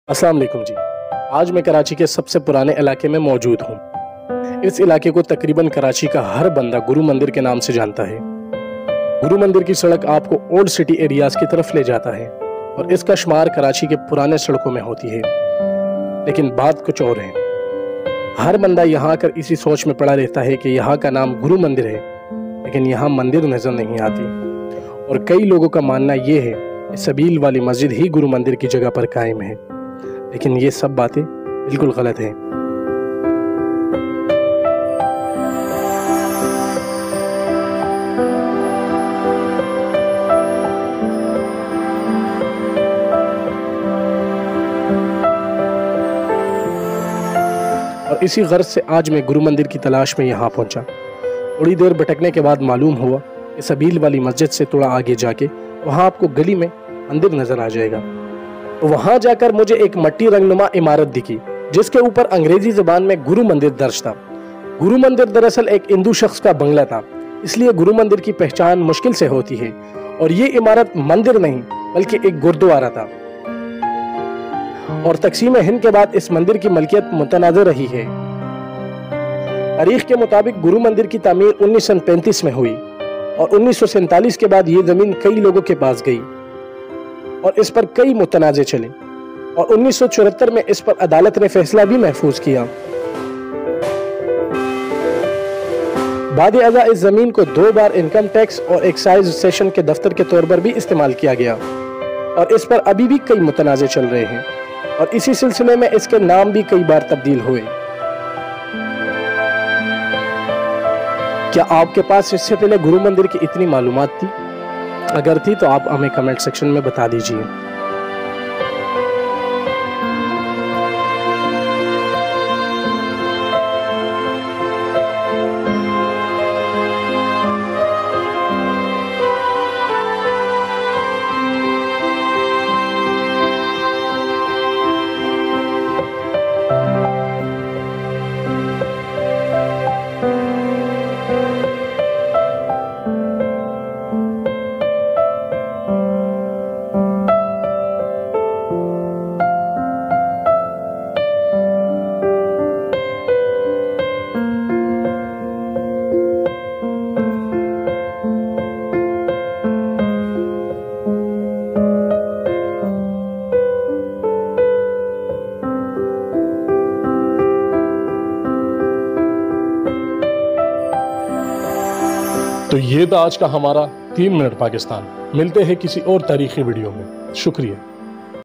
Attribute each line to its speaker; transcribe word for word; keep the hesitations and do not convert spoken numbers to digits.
Speaker 1: अस्सलाम वालेकुम जी। आज मैं कराची के सबसे पुराने इलाके में मौजूद हूँ। इस इलाके को तकरीबन कराची का हर बंदा गुरु मंदिर के नाम से जानता है। गुरु मंदिर की सड़क आपको ओल्ड सिटी एरियाज की तरफ ले जाता है और इसका शुमार कराची के पुराने सड़कों में होती है। लेकिन बात कुछ और है। हर बंदा यहाँ आकर इसी सोच में पड़ा रहता है कि यहाँ का नाम गुरु मंदिर है, लेकिन यहाँ मंदिर नजर नहीं आती। और कई लोगों का मानना यह है कि सबील वाली मस्जिद ही गुरु मंदिर की जगह पर कायम है, लेकिन ये सब बातें बिल्कुल गलत हैं। और इसी गर्ज से आज मैं गुरु मंदिर की तलाश में यहाँ पहुंचा। थोड़ी देर भटकने के बाद मालूम हुआ कि सबील वाली मस्जिद से थोड़ा आगे जाके वहाँ आपको गली में मंदिर नजर आ जाएगा। तो वहां जाकर मुझे एक मट्टी रंगनुमा इमारत दिखी जिसके ऊपर अंग्रेजी जबान में गुरु मंदिर दर्ज था। गुरु मंदिर दरअसल एक हिंदू शख्स का बंगला था, इसलिए गुरु मंदिर की पहचान मुश्किल से होती है। और ये इमारत मंदिर नहीं बल्कि एक गुरुद्वारा था। और तकसीम हिंद के बाद इस मंदिर की मलकियत मुतनाज़िर रही है। तारीख के मुताबिक गुरु मंदिर की तामीर उन्नीस सौ पैंतीस में हुई और उन्नीस सौ सैंतालीस के बाद ये जमीन कई लोगों के पास गई और इस पर कई मुतनाज़े चले और उन्नीस सौ चौहत्तर में इस पर अदालत ने फैसला भी महफूज किया। बाद अज़ा इस जमीन को दो बार इनकम टैक्स और एक्साइज सेशन के दफ्तर के तौर पर भी इस्तेमाल किया गया और इस पर अभी भी कई मुतनाज़े चल रहे हैं और इसी सिलसिले में इसके नाम भी कई बार तब्दील हुए। क्या आपके पास इससे पहले गुरु मंदिर की इतनी मालूमात थी? अगर थी तो आप हमें कमेंट सेक्शन में बता दीजिए। तो ये था आज का हमारा तीन मिनट पाकिस्तान। मिलते हैं किसी और तारीखी वीडियो में। शुक्रिया।